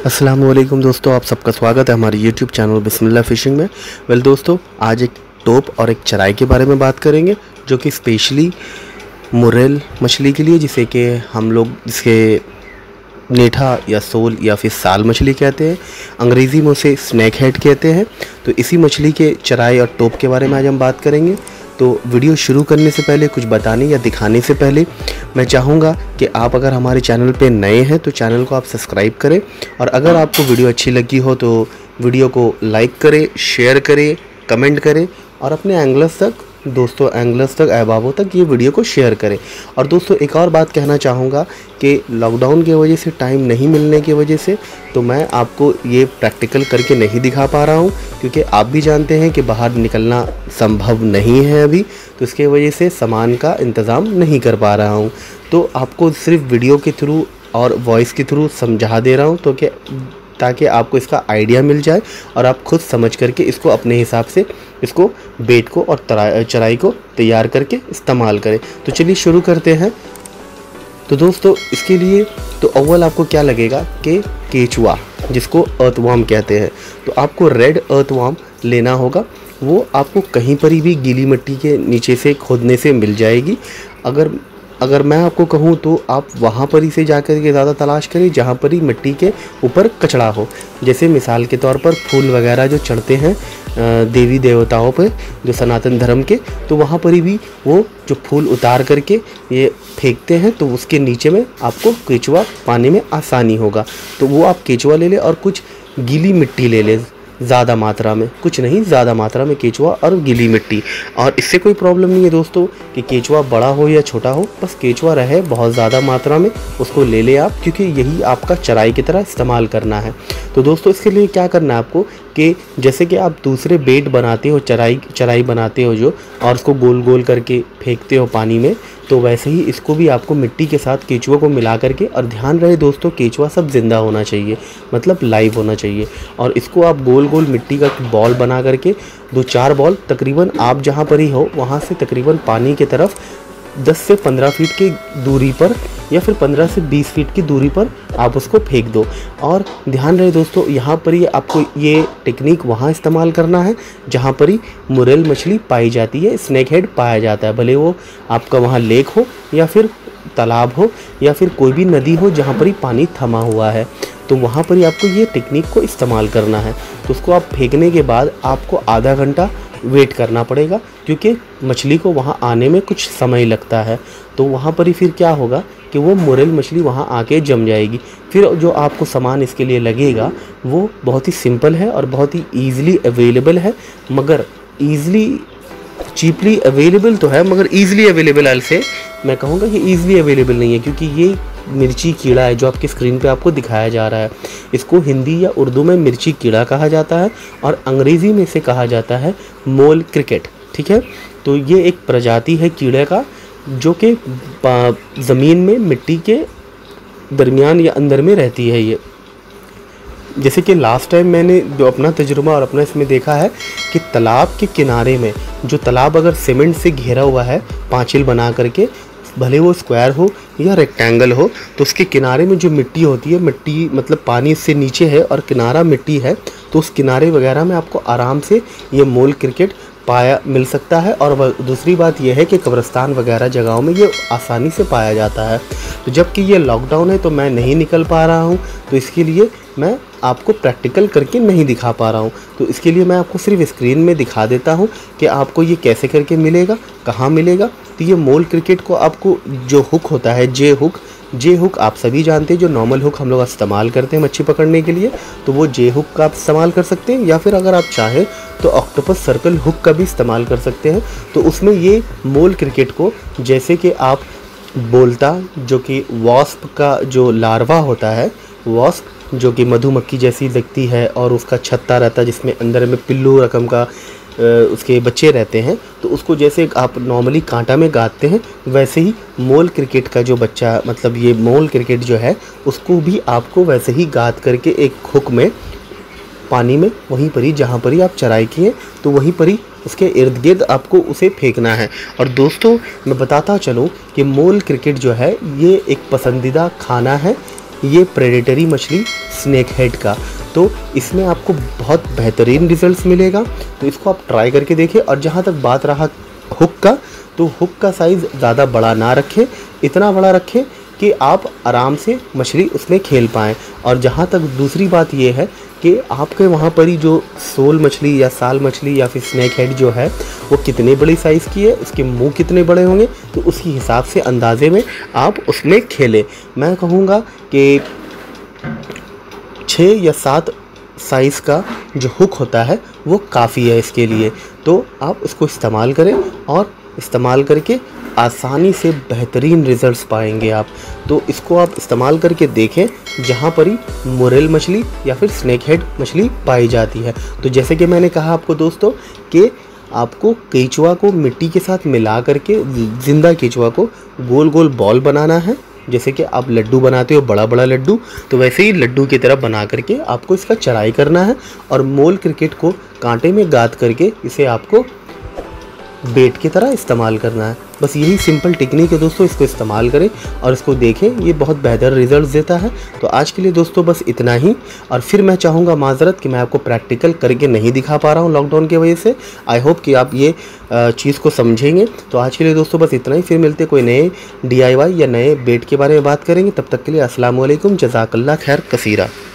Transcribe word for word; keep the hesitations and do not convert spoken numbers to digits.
अस्सलाम वालेकुम दोस्तों, आप सबका स्वागत है हमारे यूट्यूब चैनल बिस्मिल्लाह फ़िशिंग में। वेल दोस्तों, आज एक टोप और एक चराई के बारे में बात करेंगे जो कि स्पेशली मुरेल मछली के लिए, जिसे कि हम लोग जिसके नेठा या सोल या फिर साल मछली कहते हैं, अंग्रेज़ी में उसे स्नैक हेड कहते हैं। तो इसी मछली के चराई और टोप के बारे में आज हम बात करेंगे। तो वीडियो शुरू करने से पहले, कुछ बताने या दिखाने से पहले, मैं चाहूँगा कि आप अगर हमारे चैनल पे नए हैं तो चैनल को आप सब्सक्राइब करें, और अगर आपको वीडियो अच्छी लगी हो तो वीडियो को लाइक करें, शेयर करें, कमेंट करें, और अपने एंगलर्स तक, दोस्तों एंगलर्स तक, अहबाबों तक ये वीडियो को शेयर करें। और दोस्तों एक और बात कहना चाहूँगा कि लॉकडाउन की वजह से, टाइम नहीं मिलने की वजह से, तो मैं आपको ये प्रैक्टिकल करके नहीं दिखा पा रहा हूँ, क्योंकि आप भी जानते हैं कि बाहर निकलना संभव नहीं है अभी, तो इसके वजह से सामान का इंतज़ाम नहीं कर पा रहा हूँ। तो आपको सिर्फ वीडियो के थ्रू और वॉइस के थ्रू समझा दे रहा हूँ, तो कि ताकि आपको इसका आइडिया मिल जाए और आप खुद समझ करके इसको अपने हिसाब से, इसको बेट को और चराई को तैयार करके इस्तेमाल करें। तो चलिए शुरू करते हैं। तो दोस्तों इसके लिए तो अव्वल आपको क्या लगेगा कि केचुआ, जिसको अर्थवर्म कहते हैं, तो आपको रेड अर्थवर्म लेना होगा। वो आपको कहीं पर भी गीली मिट्टी के नीचे से खोदने से मिल जाएगी। अगर अगर मैं आपको कहूँ तो आप वहाँ पर ही से जाकर के ज़्यादा तलाश करें जहाँ पर ही मिट्टी के ऊपर कचड़ा हो। जैसे मिसाल के तौर पर फूल वगैरह जो चढ़ते हैं देवी देवताओं पर, जो सनातन धर्म के, तो वहाँ पर ही भी वो जो फूल उतार करके ये फेंकते हैं, तो उसके नीचे में आपको केचुआ पाने में आसानी होगा। तो वो आप केचुआ ले लें और कुछ गीली मिट्टी ले लें, ज़्यादा मात्रा में, कुछ नहीं ज़्यादा मात्रा में केचुआ और गीली मिट्टी। और इससे कोई प्रॉब्लम नहीं है दोस्तों कि केचुआ बड़ा हो या छोटा हो, बस केचुआ रहे बहुत ज़्यादा मात्रा में, उसको ले ले आप, क्योंकि यही आपका चराई की तरह इस्तेमाल करना है। तो दोस्तों इसके लिए क्या करना है आपको कि जैसे कि आप दूसरे बेट बनाते हो, चराई चराई बनाते हो जो, और उसको गोल गोल करके फेंकते हो पानी में, तो वैसे ही इसको भी आपको मिट्टी के साथ केचुआ को मिला करके, और ध्यान रहे दोस्तों केचुआ सब ज़िंदा होना चाहिए, मतलब लाइव होना चाहिए। और इसको आप गोल गोल मिट्टी का बॉल बना करके, दो चार बॉल तकरीबन आप जहाँ पर ही हो वहाँ से तकरीबन पानी की तरफ दस से पंद्रह फीट की दूरी पर, या फिर पंद्रह से बीस फीट की दूरी पर आप उसको फेंक दो। और ध्यान रहे दोस्तों, यहाँ पर ही आपको ये टेक्निक वहाँ इस्तेमाल करना है जहाँ पर ही मुरेल मछली पाई जाती है, स्नैक हेड पाया जाता है, भले वो आपका वहाँ लेक हो या फिर तालाब हो या फिर कोई भी नदी हो जहाँ पर ही पानी थमा हुआ है, तो वहाँ पर ही आपको ये टेक्निक को इस्तेमाल करना है। तो उसको आप फेंकने के बाद आपको आधा घंटा वेट करना पड़ेगा, क्योंकि मछली को वहाँ आने में कुछ समय लगता है। तो वहाँ पर ही फिर क्या होगा कि वो मुरेल मछली वहाँ आके जम जाएगी। फिर जो आपको सामान इसके लिए लगेगा वो बहुत ही सिंपल है और बहुत ही ईज़िली अवेलेबल है, मगर ईज़िली चीपली अवेलेबल तो है, मगर ईज़िली अवेलेबल से मैं कहूँगा कि ईज़िली अवेलेबल नहीं है, क्योंकि ये मिर्ची कीड़ा है जो आपकी स्क्रीन पे आपको दिखाया जा रहा है। इसको हिंदी या उर्दू में मिर्ची कीड़ा कहा जाता है, और अंग्रेज़ी में इसे कहा जाता है मोल क्रिकेट। ठीक है, तो ये एक प्रजाति है कीड़े का जो कि ज़मीन में मिट्टी के दरमियान या अंदर में रहती है। ये जैसे कि लास्ट टाइम मैंने जो अपना तजुर्बा और अपना इसमें देखा है कि तालाब के किनारे में, जो तालाब अगर सीमेंट से घेरा हुआ है पाँचिल बना करके, भले वो स्क्वायर हो या रेक्टेंगल हो, तो उसके किनारे में जो मिट्टी होती है, मिट्टी मतलब पानी से नीचे है और किनारा मिट्टी है, तो उस किनारे वगैरह में आपको आराम से ये मोल क्रिकेट पाया मिल सकता है। और दूसरी बात यह है कि कब्रिस्तान वगैरह जगहों में ये आसानी से पाया जाता है। तो जबकि ये लॉकडाउन है तो मैं नहीं निकल पा रहा हूँ, तो इसके लिए मैं आपको प्रैक्टिकल करके नहीं दिखा पा रहा हूँ। तो इसके लिए मैं आपको सिर्फ स्क्रीन में दिखा देता हूँ कि आपको ये कैसे करके मिलेगा, कहाँ मिलेगा। तो ये मोल क्रिकेट को आपको जो हुक होता है, जे हुक, जे हुक आप सभी जानते हैं, जो नॉर्मल हुक हम लोग इस्तेमाल करते हैं मच्छी पकड़ने के लिए, तो वो जे हुक का आप इस्तेमाल कर सकते हैं, या फिर अगर आप चाहें तो ऑक्टोपस सर्कल हुक का भी इस्तेमाल कर सकते हैं। तो उसमें ये मोल क्रिकेट को, जैसे कि आप बोलता, जो कि वॉस्प का जो लार्वा होता है, वॉस्प जो कि मधुमक्खी जैसी दिखती है और उसका छत्ता रहता है जिसमें अंदर में पिल्लू रकम का उसके बच्चे रहते हैं, तो उसको जैसे आप नॉर्मली कांटा में गाड़ते हैं, वैसे ही मोल क्रिकेट का जो बच्चा, मतलब ये मोल क्रिकेट जो है, उसको भी आपको वैसे ही गाद करके एक हुक में पानी में, वहीं पर ही जहाँ पर ही आप चराई किए, तो वहीं पर ही उसके इर्द गिर्द आपको उसे फेंकना है। और दोस्तों मैं बताता चलूँ कि मोल क्रिकेट जो है ये एक पसंदीदा खाना है ये प्रेडेटरी मछली स्नेक हेड का। तो इसमें आपको बहुत बेहतरीन रिजल्ट्स मिलेगा, तो इसको आप ट्राई करके देखें। और जहाँ तक बात रहा हुक का, तो हुक का साइज़ ज़्यादा बड़ा ना रखें, इतना बड़ा रखें कि आप आराम से मछली उसमें खेल पाएँ। और जहाँ तक दूसरी बात ये है कि आपके वहाँ पर ही जो सोल मछली या साल मछली या फिर स्नेक हेड जो है वो कितने बड़ी साइज़ की है, उसके मुंह कितने बड़े होंगे, तो उसी हिसाब से अंदाजे में आप उसमें खेलें। मैं कहूँगा कि छः या सात साइज़ का जो हुक होता है वो काफ़ी है इसके लिए। तो आप उसको इस्तेमाल करें और इस्तेमाल करके आसानी से बेहतरीन रिज़ल्ट्स पाएंगे आप। तो इसको आप इस्तेमाल करके देखें जहाँ पर ही मुरेल मछली या फिर स्नेक हेड मछली पाई जाती है। तो जैसे कि मैंने कहा आपको दोस्तों कि आपको केंचुआ को मिट्टी के साथ मिला करके, ज़िंदा केंचुआ को गोल गोल बॉल बनाना है। जैसे कि आप लड्डू बनाते हो, बड़ा बड़ा लड्डू, तो वैसे ही लड्डू की तरह बना करके आपको इसका चढ़ाई करना है। और मोल क्रिकेट को कांटे में गाद करके इसे आपको बेट की तरह इस्तेमाल करना है। बस यही सिंपल टेक्निक है दोस्तों, इसको इस्तेमाल करें और इसको देखें, ये बहुत बेहतर रिजल्ट देता है। तो आज के लिए दोस्तों बस इतना ही। और फिर मैं चाहूँगा माजरत कि मैं आपको प्रैक्टिकल करके नहीं दिखा पा रहा हूँ लॉकडाउन की वजह से। आई होप कि आप ये चीज़ को समझेंगे। तो आज के लिए दोस्तों बस इतना ही। फिर मिलते कोई नए डी आई वाई या नए बेट के बारे में बात करेंगे। तब तक के लिए अस्सलाम वालेकुम, जज़ाकल्लाह खैर कसीरा।